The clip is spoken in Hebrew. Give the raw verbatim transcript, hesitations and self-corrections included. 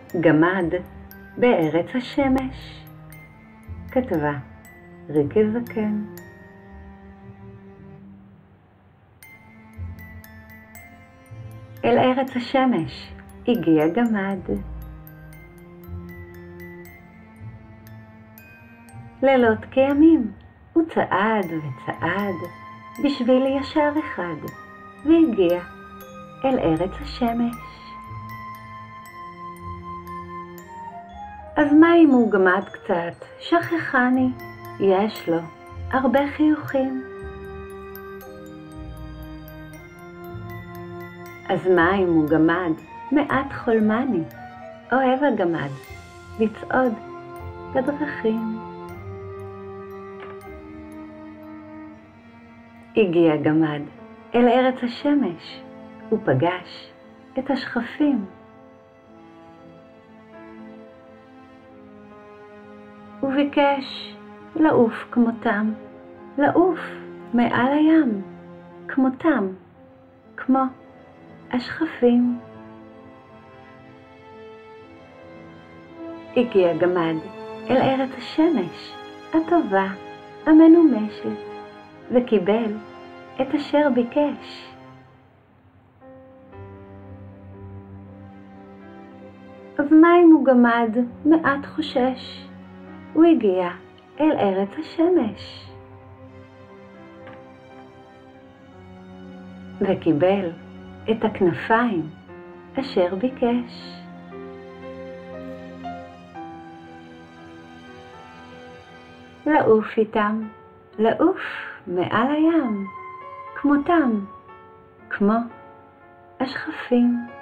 גמד בארץ השמש. כתבה ריקי זקן. אל ארץ השמש הגיע גמד. לילות כימים הוא צעד וצעד בשביל ישר אחד, והגיע אל ארץ השמש. אז מה אם הוא גמד קצת? שכחני, יש לו הרבה חיוכים. אז מה אם הוא גמד מעט חולמני? אוהב הגמד לצעוד בדרכים. הגיע גמד אל ארץ השמש, הוא פגש את השכפים. הוא ביקש לעוף כמותם, לעוף מעל הים, כמותם, כמו השכפים. הגיע גמד אל ארץ השמש הטובה, המנומשת, וקיבל את אשר ביקש. אז מה אם הוא גמד מעט חושש? הוא הגיע אל ארץ השמש וקיבל את הכנפיים אשר ביקש. לעוף איתם, לעוף מעל הים, כמותם, כמו השכפים.